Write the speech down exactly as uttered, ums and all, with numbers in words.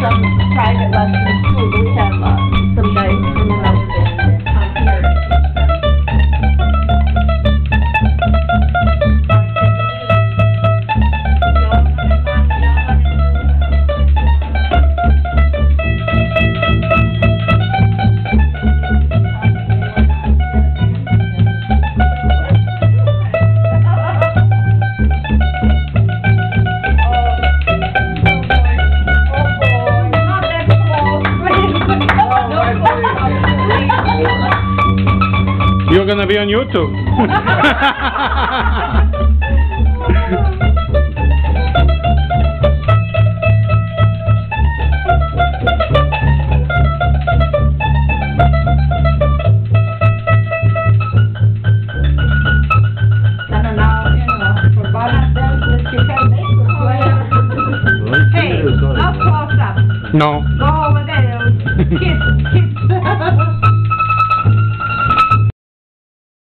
some private lessons too. We have uh, some guys coming up and uh, here. You're gonna be on YouTube. Hey, no close up. No. Go over there. Kiss, kiss.